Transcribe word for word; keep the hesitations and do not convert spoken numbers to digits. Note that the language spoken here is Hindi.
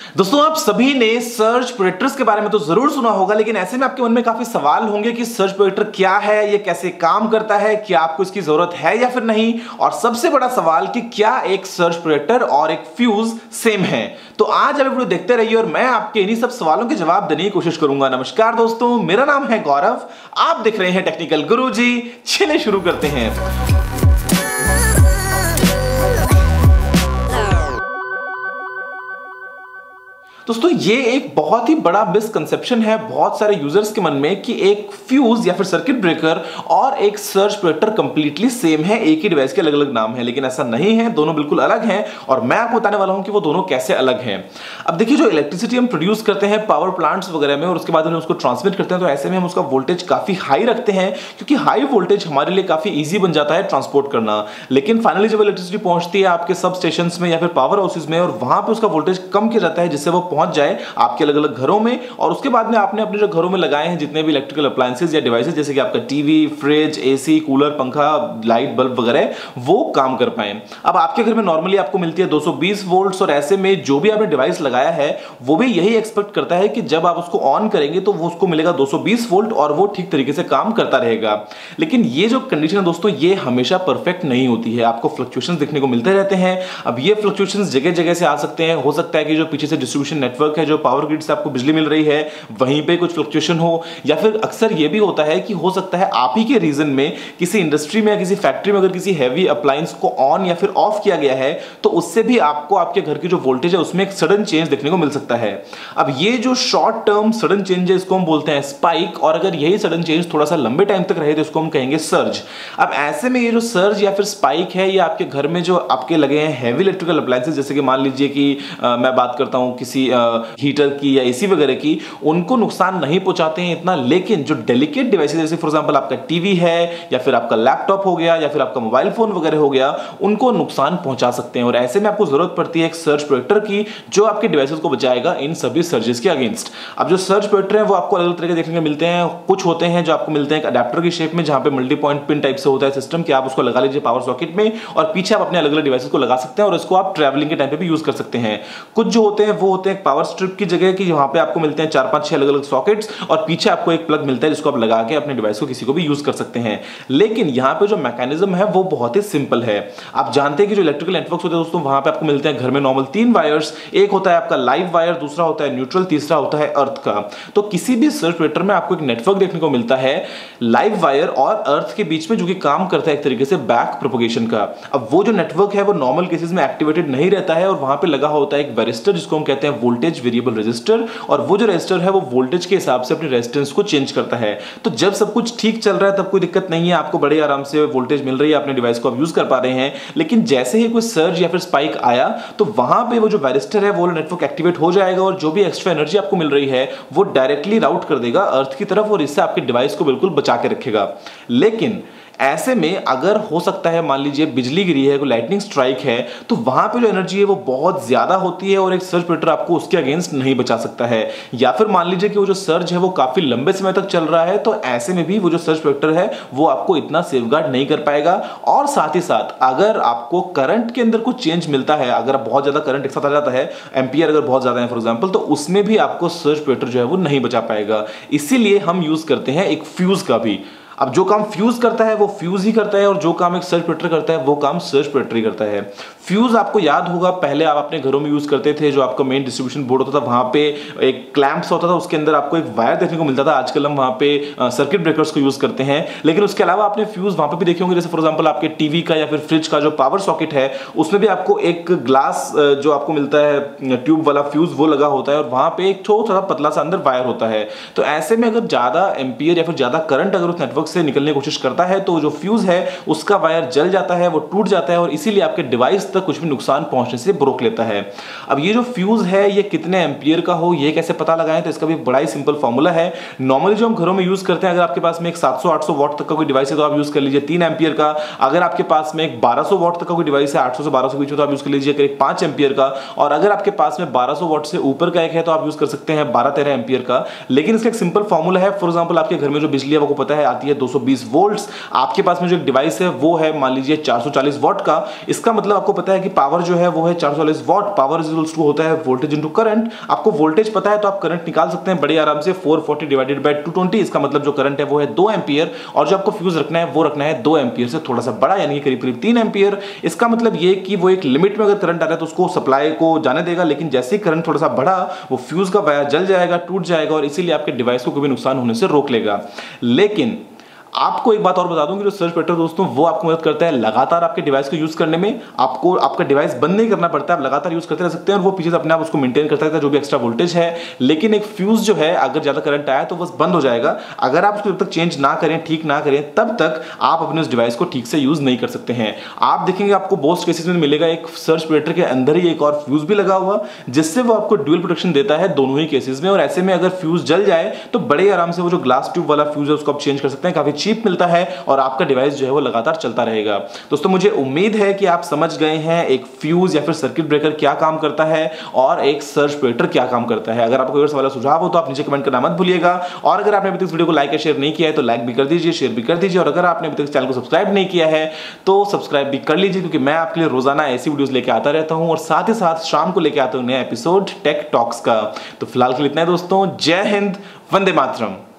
दोस्तों आप सभी ने सर्ज प्रोटेक्टर्स के बारे में तो जरूर सुना होगा, लेकिन ऐसे में आपके मन में काफी सवाल होंगे कि सर्ज प्रोटेक्टर क्या है, ये कैसे काम करता है, क्या आपको इसकी जरूरत है या फिर नहीं। और सबसे बड़ा सवाल कि क्या एक सर्ज प्रोटेक्टर और एक फ्यूज सेम है। तो आज आप वीडियो देखते रहिए और मैं आपके इन्हीं सब सवालों के जवाब देने की कोशिश करूंगा। नमस्कार दोस्तों, मेरा नाम है गौरव, आप देख रहे हैं टेक्निकल गुरुजी। चलिए शुरू करते हैं। दोस्तों ये एक बहुत ही बड़ा मिसकंसेप्शन है बहुत सारे यूजर्स के मन में कि एक फ्यूज या फिर सर्किट ब्रेकर और एक सर्ज प्रोटेक्टर कंप्लीटली सेम है, एक ही डिवाइस के अलग अलग नाम है। लेकिन ऐसा नहीं है, दोनों बिल्कुल अलग हैं और मैं आपको बताने वाला हूं कि वो दोनों कैसे अलग हैं। अब देखिए, जो इलेक्ट्रिसिटी हम प्रोड्यूस करते हैं पावर प्लांट्स वगैरह में और उसके बाद हम उसको ट्रांसमिट करते हैं, तो ऐसे में हम उसका वोल्टेज काफी हाई रखते हैं क्योंकि हाई वोल्टेज हमारे लिए काफी ईजी बन जाता है ट्रांसपोर्ट करना। लेकिन फाइनली जब इलेक्ट्रिसिटी पहुंचती है आपके सब स्टेशन में या फिर पावर हाउसेज में और वहां पर उसका वोल्टेज कम किया जाता है जिससे वो पहुंच जाए आपके अलग अलग घरों में, और उसके बाद में आपने अपने जो घरों में लगाए हैं जितने भी इलेक्ट्रिकल अप्लायंसेस या डिवाइसेस जैसे कि आपका टीवी, फ्रिज, एसी, कूलर, पंखा, लाइट बल्ब वगैरह, वो काम कर पाए। अब आपके घर में नॉर्मली आपको मिलती है दो सौ बीस वोल्ट्स और ऐसे में जो भी आपने डिवाइस लगाया है वो भी यही एक्सपेक्ट करता है कि जब आप उसको ऑन करेंगे तो वो उसको मिलेगा दो सौ बीस वोल्ट और वो ठीक तरीके से काम करता रहेगा। लेकिन ये जो कंडीशन है दोस्तों, ये हमेशा परफेक्ट नहीं होती है, आपको फ्लक्चुएशंस देखने को मिलते रहते हैं। अब ये फ्लक्चुएशंस जगह जगह से आ सकते हैं, हो सकता है कि जो पीछे से डिस्ट्रीब्यूशन नेटवर्क है, जो पावर ग्रिड से आपको बिजली मिल रही है, वहीं पे कुछ फ्लक्चुएशन हो, या फिर अक्सर ये भी होता है कि हो सकता है आप ही के रीजन में किसी इंडस्ट्री में या किसी फैक्ट्री में अगर किसी हैवी अप्लायंस को ऑन या फिर ऑफ किया गया है तो उससे भी आपको आपके घर की जो वोल्टेज है उसमें एक सडन चेंज देखने को मिल सकता है। अब ये जो शॉर्ट टर्म सडन चेंज है इसको हम बोलते हैं स्पाइक, और अगर यही सडन चेंज थोड़ा सा लंबे टाइम तक रहे तो इसको हम कहेंगे सर्ज। अब ऐसे में ये जो सर्ज या फिर स्पाइक है, ये आपके घर में जो आपके लगे हैं हैवी इलेक्ट्रिकल अप्लायंसेस, जैसे कि मान लीजिए कि आ, मैं बात करता हूं किसी हीटर की या एसी वगैरह की, उनको नुकसान नहीं पहुंचाते हैं इतना। लेकिन जो डेलिकेट डिवाइसेस जैसे फॉर एग्जांपल आपका टीवी है या फिर आपका लैपटॉप हो गया या फिर आपका मोबाइल फोन वगैरह हो गया, उनको नुकसान पहुंचा सकते हैं। और ऐसे में आपको जरूरत पड़ती है एक सर्ज प्रोटेक्टर की जो आपके डिवाइसेस को बचाएगा इन सभी सर्जेस के अगेंस्ट। अब जो सर्ज प्रोटेक्टर है वो आपको अलग अलग तरह के देखने को मिलते हैं। कुछ होते हैं जो आपको मिलते हैं अडेप्टर की शेप में, जहां पे मल्टी पॉइंट पिन टाइप से होता है सिस्टम कि आप उसको लगा लीजिए पावर सॉकेट में और पीछे आप अपने अलग अलग डिवाइसेस को लगा सकते हैं और इसको आप ट्रैवलिंग के टाइम पे भी यूज कर सकते हैं। कुछ जो होते हैं वो होते हैं पावर स्ट्रिप की जगह की, वहां पे आपको मिलते हैं चार पांच छह अलग अलग सॉकेट्स और पीछे आपको एक प्लग मिलता है जिसको आप लगा के अपने डिवाइस को किसी को भी यूज कर सकते हैं। लेकिन यहां पे जो मैकेनिज्म है वो बहुत ही सिंपल है। आप जानते हैं कि जो इलेक्ट्रिकल नेटवर्क्स होते हैं दोस्तों, वहां पे आपको मिलते हैं घर में नॉर्मल तीन वायर्स, एक होता है आपका लाइव वायर, दूसरा होता है न्यूट्रल, तीसरा होता है अर्थ का। तो किसी भी सर्ज प्रोटेक्टर में आपको एक नेटवर्क देखने को मिलता है लाइव वायर और अर्थ के बीच में, जो कि काम करता है एक तरीके से बैक प्रोपगेशन का। अब वो जो नेटवर्क है वो नॉर्मल केसेस में एक्टिवेटेड नहीं रहता है और वहां पे लगा होता है एक वेरिस्टर जिसको हम कहते हैं वोल्टेज वेरिएबल रेजिस्टर, और वो जो रेजिस्टर है वो वोल्टेज के हिसाब से अपने रेजिस्टेंस को चेंज करता है। तो जब सब कुछ ठीक चल रहा है तब कोई दिक्कत नहीं है, आपको बड़े आराम से वोल्टेज मिल रही है, अपने डिवाइस को आप यूज कर पा रहे हैं। लेकिन जैसे ही कोई सर्ज या फिर स्पाइक आया तो वहां पे वो जो वेरिस्टर है वो नेटवर्क एक्टिवेट हो जाएगा और जो भी एक्स्ट्रा एनर्जी आपको मिल रही है वो डायरेक्टली राउट कर देगा अर्थ की तरफ और इससे आपके डिवाइस को बिल्कुल बचा के रखेगा। लेकिन ऐसे में अगर हो सकता है मान लीजिए बिजली गिरी है, कोई लाइटनिंग स्ट्राइक है, तो वहां पे जो एनर्जी है वो बहुत ज्यादा होती है और एक सर्ज प्रोटेक्टर आपको उसके अगेंस्ट नहीं बचा सकता है। या फिर मान लीजिए कि वो जो सर्ज है वो काफी लंबे समय तक चल रहा है, तो ऐसे में भी वो जो सर्ज प्रोटेक्टर है वो आपको इतना सेफगार्ड नहीं कर पाएगा। और साथ ही साथ अगर आपको करंट के अंदर कुछ चेंज मिलता है, अगर बहुत ज्यादा करंट एक साथ आ जाता है, एम्पियर अगर बहुत ज्यादा है फॉर एग्जाम्पल, तो उसमें भी आपको सर्ज प्रोटेक्टर जो है वो नहीं बचा पाएगा। इसीलिए हम यूज करते हैं एक फ्यूज का भी। अब जो काम फ्यूज करता है वो फ्यूज ही करता है और जो काम एक सर्ज प्रोटेक्टर करता है वो काम सर्ज प्रोटेक्टर ही करता है। फ्यूज आपको याद होगा पहले आप अपने घरों में यूज करते थे, जो आपका मेन डिस्ट्रीब्यूशन बोर्ड होता था वहां पे एक क्लैंप्स होता था, उसके अंदर आपको एक वायर देखने को मिलता था। आजकल हम वहां पे सर्किट ब्रेकर्स को यूज करते हैं, लेकिन उसके अलावा आपने फ्यूज वहां पे भी देखे होंगे, जैसे फॉर एग्जांपल आपके टीवी का या फिर फ्रिज का जो पावर सॉकेट है उसमें भी आपको एक ग्लास जो आपको मिलता है ट्यूब वाला फ्यूज वो लगा होता है और वहां पे एक छोटा सा पतला सा अंदर वायर होता है। तो ऐसे में अगर ज्यादा एम्पियर या फिर ज्यादा करंट अगर उस नेटवर्क से निकलने की कोशिश करता है तो जो फ्यूज है उसका वायर जल जाता है, वो टूट जाता है और इसीलिए आपके डिवाइस तक कुछ भी नुकसान पहुंचने से रोक लेता है। अब ये जो फ्यूज है ये कितने एम्पियर का हो ये कैसे पता लगाएं, तो इसका भी बड़ा ही सिंपल फॉर्मूला है। नॉर्मली जो हम घरों में यूज करते हैं, अगर आपके पास में एक सात सौ आठ सौ वॉट तक का कोई डिवाइस है तो आप यूज कर लीजिए तीन एम्पियर का। अगर आपके पास में एक बारह सौ वॉट तक का कोई डिवाइस है, आठ सौ से बारह सौ बीच में, तो आप यूज कर लीजिए करीब पांच एम्पियर का। और अगर आपके पास में बारह सौ वॉट से ऊपर का एक है तो आप यूज कर सकते हैं बारह तेरह एम्पियर का। लेकिन इसका एक सिंपल फॉर्मूला है। फॉर एग्जांपल आपके घर में जो बिजली है वो पता है आती है दो सौ बीस वोल्ट्स। आपके पास में जो एक डिवाइस है वो है मान लीजिए चार सौ चालीस वॉट का। इसका मतलब आपको पता है कि पावर जो है वो है चार सौ चालीस watt. Power is equals to होता है वोल्टेज इनटू करंट। आपको वोल्टेज पता है तो आप करंट निकाल सकते हैं बड़े आराम से। Four forty divided by two twenty, इसका मतलब जो करंट है वो है दो एम्पियर, और जो आपको फ्यूज रखना है वो रखना है दो एम्पियर से थोड़ा सा बड़ा, यानी करीब करीब तीन एम्पियर। इसका मतलब ये कि वो एक लिमिट में अगर करंट आ रहा है तो उसको सप्लाई को जाने देगा, लेकिन जैसे ही करंट थोड़ा सा बढ़ा वो फ्यूज का वायर जल जाएगा, टूट जाएगा, और इसीलिए आपके डिवाइस को कोई भी नुकसान होने से रोक लेगा। लेकिन आपको एक बात और बता दूं कि जो सर्ज प्रोटेक्टर दोस्तों वो आपको मदद करता है लगातार आपके डिवाइस को यूज करने में। आपको आपका डिवाइस बंद नहीं करना पड़ता, आप लगातार यूज करते रह सकते हैं और वो पीछे से अपने आप उसको मेंटेन करता रहता है जो भी एक्स्ट्रा वोल्टेज है। लेकिन एक फ्यूज जो है अगर ज्यादा करंट आया तो बस बंद हो जाएगा। अगर आप उसको जब तक चेंज ना करें, ठीक ना करें, तब तक आप अपने उस डिवाइस को ठीक से यूज नहीं कर सकते हैं। आप देखेंगे आपको बहुत केसेस में मिलेगा एक सर्ज प्रोटेक्टर के अंदर ही एक और फ्यूज भी लगा हुआ, जिससे वो आपको ड्यूअल प्रोटेक्शन देता है दोनों ही केसेस में। और ऐसे में अगर फ्यूज जल जाए तो बड़े आराम से वो जो ग्लास ट्यूब वाला फ्यूज है उसको आप चेंज कर सकते हैं, काफी चीप मिलता है और आपका डिवाइस जो है वो लगातार चलता रहेगा। दोस्तों मुझे उम्मीद है कि आप समझ गए हैं एक फ्यूज या फिर सर्किट ब्रेकर क्या काम करता है और एक सर्ज प्रोटेक्टर क्या काम करता है। अगर आपको कोई सवाल सुझाव हो तो आप नीचे कमेंट करना मत भूलिएगा। और अगर आपने अभी तक इस वीडियो को लाइक या शेयर नहीं किया है तो लाइक भी कर दीजिए, शेयर भी कर दीजिए। और अगर आपने अभी तक चैनल को सब्सक्राइब नहीं किया है तो सब्सक्राइब भी कर लीजिए, क्योंकि मैं आपके लिए रोजाना ऐसी वीडियोस लेके आता रहता हूं और साथ ही साथ शाम को लेके आता हूं नया एपिसोड टेक टॉक्स का। तो फिलहाल के लिए इतना है दोस्तों। जय हिंद, वंदे मातरम।